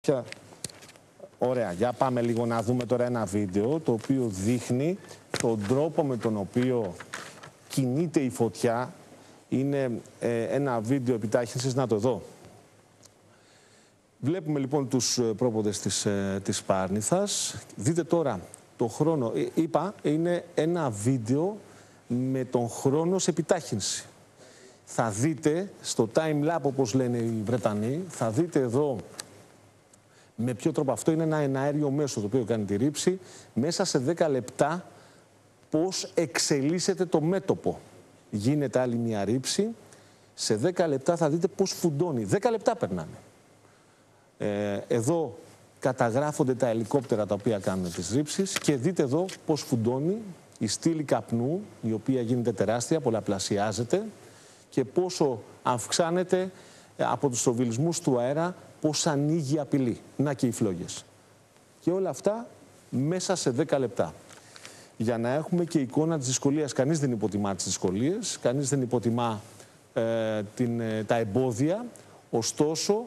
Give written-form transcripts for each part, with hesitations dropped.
Ωραία, για πάμε λίγο να δούμε τώρα ένα βίντεο το οποίο δείχνει τον τρόπο με τον οποίο κινείται η φωτιά. Είναι ένα βίντεο επιτάχυνσης, να το δω. Βλέπουμε λοιπόν τους πρόποδες της Πάρνηθας. Δείτε τώρα το χρόνο. Είπα, είναι ένα βίντεο με τον χρόνο σε επιτάχυνση. Θα δείτε στο time lapse, όπως λένε οι Βρετανοί, θα δείτε εδώ με ποιο τρόπο αυτό είναι ένα εναέριο μέσο το οποίο κάνει τη ρήψη. Μέσα σε 10 λεπτά πώς εξελίσσεται το μέτωπο. Γίνεται άλλη μια ρήψη. Σε 10 λεπτά θα δείτε πώς φουντώνει. 10 λεπτά περνάνε. Εδώ καταγράφονται τα ελικόπτερα τα οποία κάνουν τις ρήψεις και δείτε εδώ πώς φουντώνει η στήλη καπνού, η οποία γίνεται τεράστια, πολλαπλασιάζεται και πόσο αυξάνεται από τους στροβιλισμούς του αέρα, πώς ανοίγει η απειλή. Να και οι φλόγες. Και όλα αυτά μέσα σε 10 λεπτά. Για να έχουμε και εικόνα της δυσκολίας. Κανείς δεν υποτιμά τις δυσκολίες, κανείς δεν υποτιμά τα εμπόδια. Ωστόσο,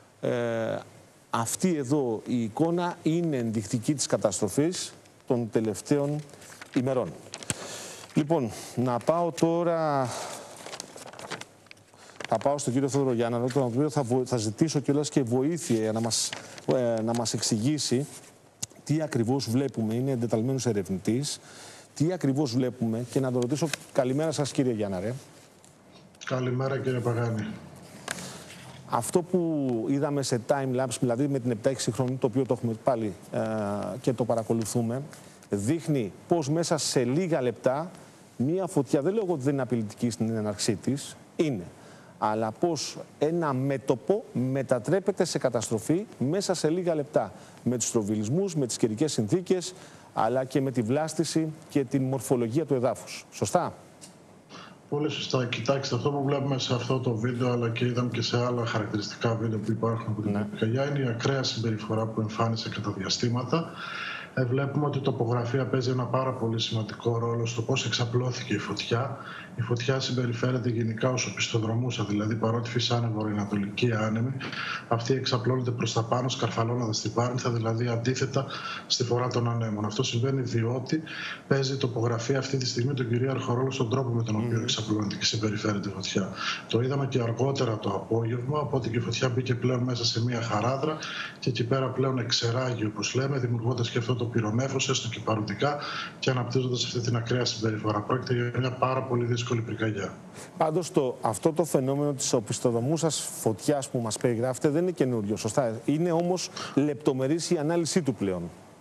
αυτή εδώ η εικόνα είναι ενδεικτική της καταστροφής των τελευταίων ημερών. Λοιπόν, να πάω τώρα... Θα πάω στον κύριο Θόδωρο Γιάννανο, τον οποίο θα ζητήσω κιόλας και βοήθεια για να μας εξηγήσει τι ακριβώς βλέπουμε. Είναι εντεταλμένος ερευνητής. Τι ακριβώς βλέπουμε και να τον ρωτήσω. Καλημέρα σας, κύριε Γιάνναρε. Καλημέρα, κύριε Παγάνη. Αυτό που είδαμε σε time lapse, δηλαδή με την επιτάχυνση χρόνου, το οποίο το έχουμε πάλι και το παρακολουθούμε, δείχνει πως μέσα σε λίγα λεπτά μία φωτιά, δεν λέω ότι δεν είναι απειλητική στην έναρξή της, είναι. Αλλά πως ένα μέτωπο μετατρέπεται σε καταστροφή μέσα σε λίγα λεπτά. Με τους στροβιλισμούς, με τις καιρικές συνθήκες, αλλά και με τη βλάστηση και την μορφολογία του εδάφους. Σωστά? Πολύ σωστά. Κοιτάξτε, αυτό που βλέπουμε σε αυτό το βίντεο, αλλά και είδαμε και σε άλλα χαρακτηριστικά βίντεο που υπάρχουν από την πυρκαγιά, είναι η ακραία συμπεριφορά που εμφάνισε κατά διαστήματα. Βλέπουμε ότι η τοπογραφία παίζει ένα πάρα πολύ σημαντικό ρόλο στο πώς εξαπλώθηκε η φωτιά. Η φωτιά συμπεριφέρεται γενικά ως οπισθοδρομούσα, δηλαδή παρότι φυσάνε βορειοανατολικοί άνεμοι, αυτή εξαπλώνεται προς τα πάνω, σκαρφαλώνοντας την Πάρνηθα, δηλαδή αντίθετα στη φορά των ανέμων. Αυτό συμβαίνει διότι παίζει η τοπογραφία αυτή τη στιγμή τον κυρίαρχο ρόλο στον τρόπο με τον οποίο εξαπλώνεται και συμπεριφέρεται η φωτιά. Το είδαμε και αργότερα το απόγευμα, οπότε και η φωτιά μπήκε πλέον μέσα σε μια χαράδρα και εκεί πέρα πλέον εξεράγει, όπως λέμε, δημιουργώντας και αυτό το πυρονέφος, έστω και παροδικά, και αναπτύσσοντας αυτή την ακραία συμπεριφορά. Πρόκειται για μια πάρα πολύ δύσκολη πυρκαγιά. Πάντως αυτό το φαινόμενο της οπισθοδρομούσας φωτιάς που μας περιγράφεται δεν είναι καινούριο, σωστά? Είναι όμως λεπτομερής η ανάλυση του πλέον.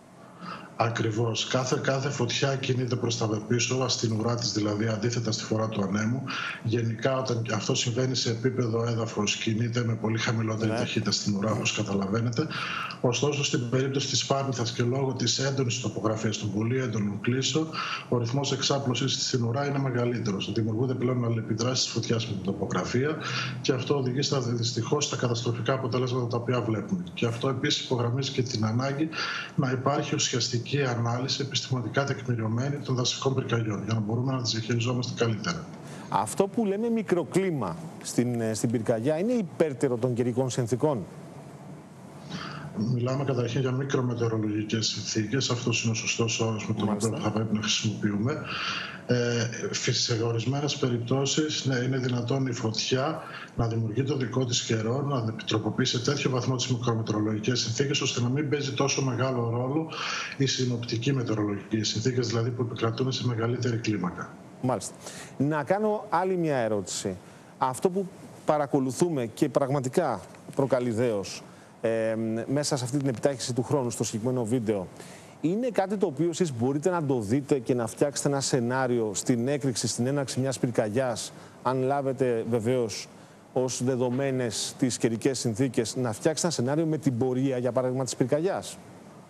Ακριβώς. Κάθε φωτιά κινείται προς τα πίσω, στην ουρά της δηλαδή, αντίθετα στη φορά του ανέμου. Γενικά, όταν αυτό συμβαίνει σε επίπεδο έδαφος, κινείται με πολύ χαμηλότερη ταχύτητα στην ουρά, όπως καταλαβαίνετε. Ωστόσο, στην περίπτωση της Πάρνηθας και λόγω της έντονης τοπογραφίας, των πολύ έντονων κλείσεων, ο ρυθμός εξάπλωσης στην ουρά είναι μεγαλύτερος. Δημιουργούνται πλέον αλληλεπιδράσεις της φωτιάς με την τοπογραφία και αυτό οδηγεί δυστυχώς στα καταστροφικά αποτελέσματα τα οποία βλέπουμε. Και αυτό επίσης υπογραμμίζει και την ανάγκη να υπάρχει ουσιαστική ανάλυση επιστημονικά τεκμηριωμένη των δασικών πυρκαγιών, για να μπορούμε να τις διαχειριζόμαστε καλύτερα. Αυτό που λέμε μικροκλίμα στην πυρκαγιά είναι υπέρτερο των καιρικών συνθήκων? Μιλάμε καταρχήν για μικρομετεωρολογικές συνθήκες. Αυτός είναι ο σωστός όρος με τον οποίο θα πρέπει να χρησιμοποιούμε. Σε ορισμένες περιπτώσεις είναι δυνατόν η φωτιά να δημιουργεί το δικό της καιρό, να επιτροποποιεί σε τέτοιο βαθμό τις μικρομετεωρολογικές συνθήκες, ώστε να μην παίζει τόσο μεγάλο ρόλο οι συνοπτικοί μετεωρολογικές συνθήκες, δηλαδή που επικρατούν σε μεγαλύτερη κλίμακα. Μάλιστα. Να κάνω άλλη μια ερώτηση. Αυτό που παρακολουθούμε και πραγματικά προκαλεί δέος μέσα σε αυτή την επιτάχυνση του χρόνου στο συγκεκριμένο βίντεο, είναι κάτι το οποίο εσείς μπορείτε να το δείτε και να φτιάξετε ένα σενάριο στην έκρηξη, στην έναρξη μιας πυρκαγιάς, αν λάβετε βεβαίως ως δεδομένες τις καιρικές συνθήκες, να φτιάξετε ένα σενάριο με την πορεία, για παράδειγμα, της πυρκαγιάς?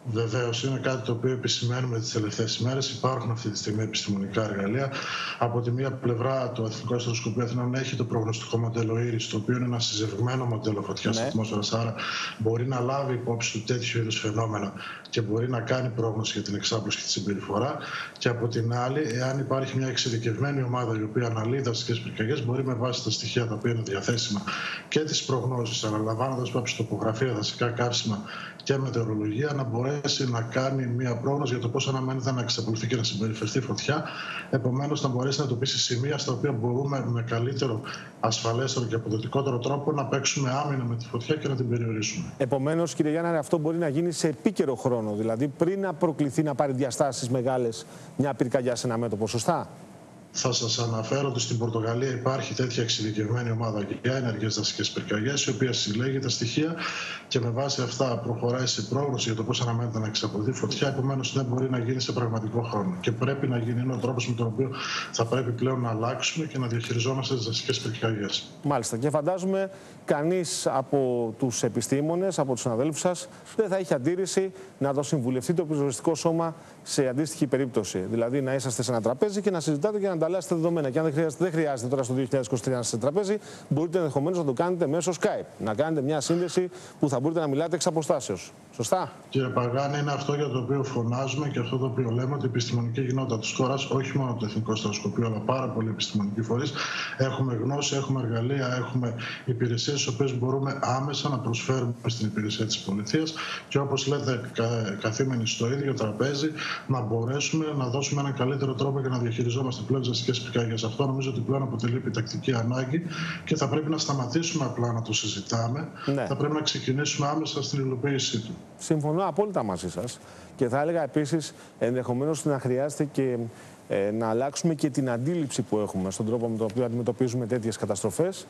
Βεβαίως, είναι κάτι το οποίο επισημαίνουμε τις τελευταίες ημέρες. Υπάρχουν αυτή τη στιγμή επιστημονικά εργαλεία. Από τη μία πλευρά, το Εθνικό Αστροσκοπείο Αθηνών έχει το προγνωστικό μοντέλο Iris, το οποίο είναι ένα συζευγμένο μοντέλο φωτιάς ατμόσφαιρας. Άρα μπορεί να λάβει υπόψη του τέτοιου είδους φαινόμενα και μπορεί να κάνει πρόγνωση για την εξάπλωση και τη συμπεριφορά. Και από την άλλη, εάν υπάρχει μια εξειδικευμένη ομάδα η οποία αναλύει δασικές πυρκαγιές, μπορεί με βάση τα στοιχεία τα οποία είναι διαθέσιμα και τις προγνώσεις, αλλά λαμβάνοντας υπόψη τοπογραφία, δασικά καύσιμα και μετεωρολογία, να μπορέσει να κάνει μια πρόγνωση για το πώς αναμένεται να εξαπλωθεί και να συμπεριφερθεί φωτιά. Επομένως, να μπορέσει να εντοπίσει σημεία στα οποία μπορούμε με καλύτερο, ασφαλέστερο και αποδοτικότερο τρόπο να παίξουμε άμυνα με τη φωτιά και να την περιορίσουμε. Επομένως, κύριε Γιάνναρε, αυτό μπορεί να γίνει σε επίκαιρο χρόνο, δηλαδή πριν να προκληθεί να πάρει διαστάσεις μεγάλες μια πυρκαγιά σε ένα μέτωπο, σωστά? Θα σας αναφέρω ότι στην Πορτογαλία υπάρχει τέτοια εξειδικευμένη ομάδα για ενεργές δασικές πυρκαγιές, η οποία συλλέγει τα στοιχεία και με βάση αυτά προχωράει σε πρόγνωση για το πώς αναμένεται να εξαπλωθεί φωτιά. Επομένως, δεν μπορεί να γίνει σε πραγματικό χρόνο. Και πρέπει να γίνει, είναι ο τρόπος με τον οποίο θα πρέπει πλέον να αλλάξουμε και να διαχειριζόμαστε τις δασικές πυρκαγιές. Μάλιστα. Και φαντάζομαι κανείς από τους επιστήμονες, από τους συναδέλφους σας, δεν θα έχει αντίρρηση να το συμβουλευτεί το πυροσβεστικό σώμα σε αντίστοιχη περίπτωση. Δηλαδή να είσαστε σε ένα τραπέζι και να συζητάτε και να ανταλλάσσετε δεδομένα. Και αν δεν χρειάζεται τώρα στο 2023 να είστε σε τραπέζι, μπορείτε ενδεχομένως να το κάνετε μέσω Skype. Να κάνετε μια σύνδεση που θα μπορείτε να μιλάτε εξ αποστάσεως. Σωστά? Κύριε Παγάνη, είναι αυτό για το οποίο φωνάζουμε και αυτό το οποίο λέμε, ότι η επιστημονική κοινότητα της χώρας, όχι μόνο το Εθνικό Αστροσκοπείο, αλλά πάρα πολλοί επιστημονικοί φορείς, έχουμε γνώση, έχουμε εργαλεία, έχουμε υπηρεσίες τις οποίες μπορούμε άμεσα να προσφέρουμε στην υπηρεσία της πολιτείας και, όπως λέτε, καθήμενοι στο ίδιο τραπέζι, να μπορέσουμε να δώσουμε έναν καλύτερο τρόπο για να διαχειριζόμαστε πλέον τις δασικές πυρκαγιές. Αυτό νομίζω ότι πλέον αποτελεί επιτακτική ανάγκη και θα πρέπει να σταματήσουμε απλά να το συζητάμε. Ναι. Θα πρέπει να ξεκινήσουμε άμεσα στην υλοποίησή του. Συμφωνώ απόλυτα μαζί σας και θα έλεγα επίσης ενδεχομένως να χρειάζεται και να αλλάξουμε και την αντίληψη που έχουμε στον τρόπο με τον οποίο αντιμετωπίζουμε τέτοιες καταστροφές.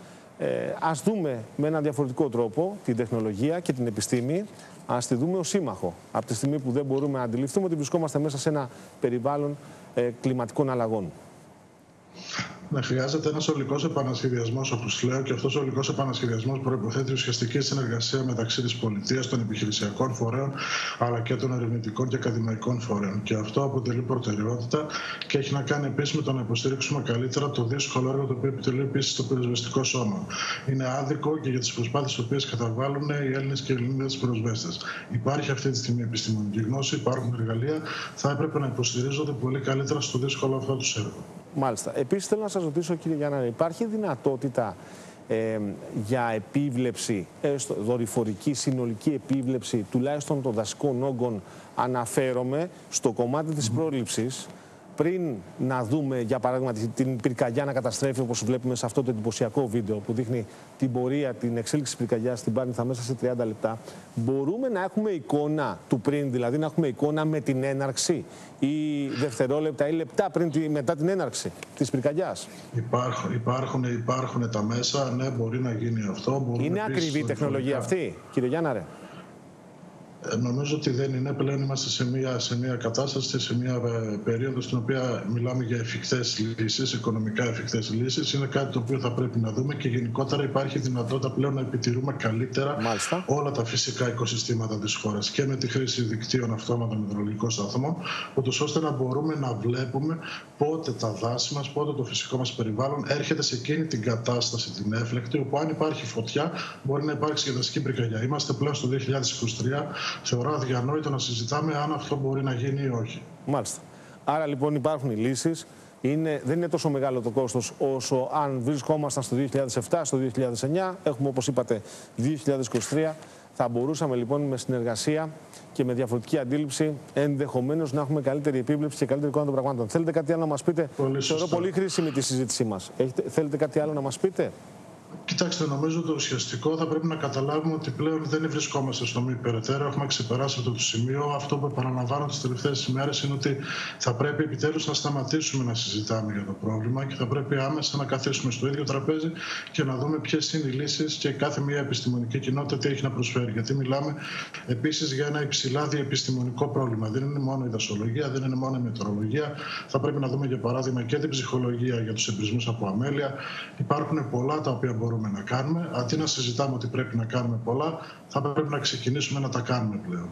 Ας δούμε με έναν διαφορετικό τρόπο την τεχνολογία και την επιστήμη. Ας τη δούμε ως σύμμαχο. Από τη στιγμή που δεν μπορούμε να αντιληφθούμε ότι βρισκόμαστε μέσα σε ένα περιβάλλον κλιματικών αλλαγών. Να χρειάζεται ένας ολικός επανασχεδιασμός, όπως λέω, και αυτός ο ολικός επανασχεδιασμός προϋποθέτει ουσιαστική συνεργασία μεταξύ της πολιτείας, των επιχειρησιακών φορέων, αλλά και των ερευνητικών και ακαδημαϊκών φορέων. Και αυτό αποτελεί προτεραιότητα και έχει να κάνει επίσης με το να υποστηρίξουμε καλύτερα το δύσκολο έργο το οποίο επιτελεί επίσης το πυροσβεστικό σώμα. Είναι άδικο και για τις προσπάθειες τις οποίες καταβάλουν οι Έλληνες και οι Ελληνίδες πυροσβέστες. Υπάρχει αυτή τη στιγμή επιστημονική γνώση, υπάρχουν εργαλεία, θα έπρεπε να υποστηρίζονται πολύ καλύτερα στο δύσκολο αυτό του έργο. Μάλιστα. Επίσης, θέλω να σας ρωτήσω, κύριε Γιάνναρε, υπάρχει δυνατότητα για επίβλεψη, δορυφορική, συνολική επίβλεψη, τουλάχιστον των δασικών όγκων, αναφέρομαι στο κομμάτι της πρόληψης, πριν να δούμε, για παράδειγμα, την πυρκαγιά να καταστρέφει, όπως βλέπουμε σε αυτό το εντυπωσιακό βίντεο που δείχνει την πορεία, την εξέλιξη της πυρκαγιάς στην Πάρνηθα μέσα σε 30 λεπτά, μπορούμε να έχουμε εικόνα του πριν, δηλαδή να έχουμε εικόνα με την έναρξη ή δευτερόλεπτα ή λεπτά μετά την έναρξη της πυρκαγιάς? Υπάρχουν τα μέσα, ναι, μπορεί να γίνει αυτό. Είναι ακριβή η τεχνολογία αυτή, κύριε Γιάνναρε? Νομίζω ότι δεν είναι. Πλέον είμαστε σε μια κατάσταση, σε μια περίοδο στην οποία μιλάμε για εφικτές λύσεις, οικονομικά εφικτές λύσεις. Είναι κάτι το οποίο θα πρέπει να δούμε και γενικότερα υπάρχει δυνατότητα πλέον να επιτηρούμε καλύτερα όλα τα φυσικά οικοσυστήματα της χώρας και με τη χρήση δικτύων αυτόματων μετεωρολογικών σταθμών, ούτως ώστε να μπορούμε να βλέπουμε πότε τα δάση μας, πότε το φυσικό μας περιβάλλον έρχεται σε εκείνη την κατάσταση, την έφλεκτη, όπου αν υπάρχει φωτιά μπορεί να υπάρξει και δασική πυρκαγιά. Είμαστε πλέον στο 2023. Θεωρώ αδιανόητο να συζητάμε αν αυτό μπορεί να γίνει ή όχι. Μάλιστα. Άρα λοιπόν υπάρχουν οι λύσεις. Δεν είναι τόσο μεγάλο το κόστος όσο αν βρισκόμασταν στο 2007, στο 2009. Έχουμε, όπως είπατε, 2023. Θα μπορούσαμε λοιπόν με συνεργασία και με διαφορετική αντίληψη ενδεχομένως να έχουμε καλύτερη επίβλεψη και καλύτερη εικόνα των πραγμάτων. Θέλετε κάτι άλλο να μας πείτε? Θεωρώ πολύ χρήσιμη τη συζήτησή μας. Θέλετε κάτι άλλο να μας πείτε? Κοιτάξτε, νομίζω το ουσιαστικό θα πρέπει να καταλάβουμε ότι πλέον δεν βρισκόμαστε στο μη περαιτέρω. Έχουμε ξεπεράσει αυτό το σημείο. Αυτό που επαναλαμβάνω τις τελευταίες ημέρες είναι ότι θα πρέπει επιτέλους να σταματήσουμε να συζητάμε για το πρόβλημα και θα πρέπει άμεσα να καθίσουμε στο ίδιο τραπέζι και να δούμε ποιες είναι οι λύσεις και κάθε μια επιστημονική κοινότητα τι έχει να προσφέρει. Γιατί μιλάμε επίσης για ένα υψηλά διεπιστημονικό πρόβλημα. Δεν είναι μόνο η δασολογία, δεν είναι μόνο η μετεωρολογία. Θα πρέπει να δούμε για παράδειγμα και την ψυχολογία για τους εμπρισμούς από αμέλεια. Υπάρχουν πολλά τα οποία μπορούμε να κάνουμε. Αντί να συζητάμε ότι πρέπει να κάνουμε πολλά, θα πρέπει να ξεκινήσουμε να τα κάνουμε πλέον.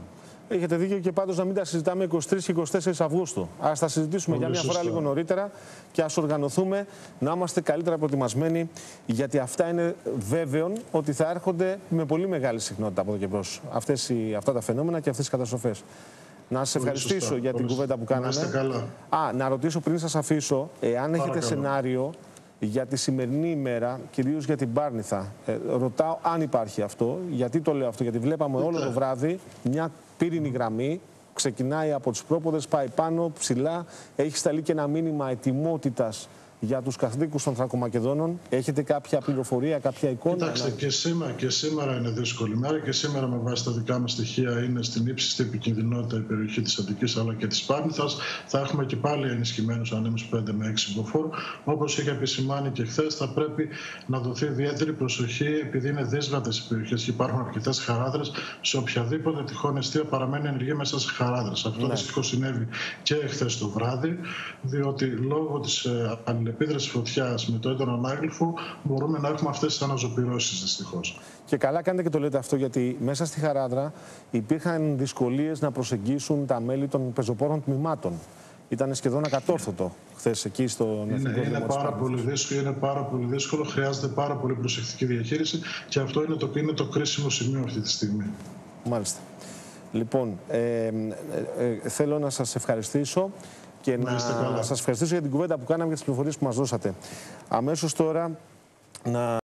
Έχετε δίκιο και πάντως να μην τα συζητάμε 23 και 24 Αυγούστου. Ας τα συζητήσουμε για μια φορά λίγο νωρίτερα και ας οργανωθούμε να είμαστε καλύτερα προετοιμασμένοι, γιατί αυτά είναι βέβαιο ότι θα έρχονται με πολύ μεγάλη συχνότητα από εδώ και μπρος. Αυτά τα φαινόμενα και αυτές οι καταστροφές. Να σας ευχαριστήσω για την κουβέντα που κάναμε. Να ρωτήσω πριν σας αφήσω, εάν έχετε σενάριο για τη σημερινή ημέρα, κυρίως για την Πάρνηθα. Ρωτάω αν υπάρχει αυτό. Γιατί το λέω αυτό? Γιατί βλέπαμε όλο το βράδυ μια πύρινη γραμμή, ξεκινάει από τις πρόποδες, πάει πάνω, ψηλά. Έχει σταλεί και ένα μήνυμα ετοιμότητας για τους κατοίκους των Θρακομακεδόνων. Έχετε κάποια πληροφορία, κάποια εικόνα? Κοιτάξτε, και σήμερα είναι δύσκολη μέρα και σήμερα με βάση τα δικά μας στοιχεία είναι στην ύψιστη επικινδυνότητα η περιοχή της Αττικής αλλά και της Πάρνηθας. Θα έχουμε και πάλι ενισχυμένους ανέμους 5 με 6 μποφόρ. Όπως είχα επισημάνει και χθες, θα πρέπει να δοθεί ιδιαίτερη προσοχή, επειδή είναι δύσβατες οι περιοχές και υπάρχουν αρκετές χαράδρες. Σε οποιαδήποτε τυχόν εστία παραμένει ενεργή μέσα σε χαράδρες. Αυτό δυστυχώς συνέβη και χθες το βράδυ, διότι λόγω της επίδραση φωτιάς με το έντονο ανάγλυφο μπορούμε να έχουμε αυτές τις αναζωπυρώσεις δυστυχώς. Και καλά κάνετε και το λέτε αυτό, γιατί μέσα στη Χαράδρα υπήρχαν δυσκολίες να προσεγγίσουν τα μέλη των πεζοπόρων τμήματων. Ήταν σχεδόν ακατόρθωτο χθες εκεί στον Εθνικό Δήμο. Είναι πάρα πολύ δύσκολο, χρειάζεται πάρα πολύ προσεκτική διαχείριση και αυτό είναι το κρίσιμο σημείο αυτή τη στιγμή. Μάλιστα. Λοιπόν, θέλω να σας ευχαριστήσω και να σας ευχαριστήσω για την κουβέντα που κάναμε και τις πληροφορίες που μας δώσατε. Αμέσως τώρα να